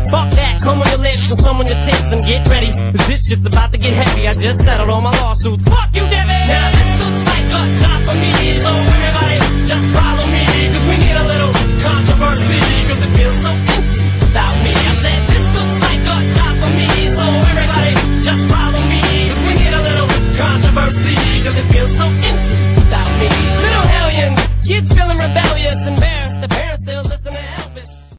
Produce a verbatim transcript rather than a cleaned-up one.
Fuck that, come on your lips and some on your tits and get ready, cause this shit's about to get heavy. I just settled all my lawsuits. Fuck you, Debbie! Now this looks like a job for me, so everybody just follow me, cause we need a little controversy, cause it feels so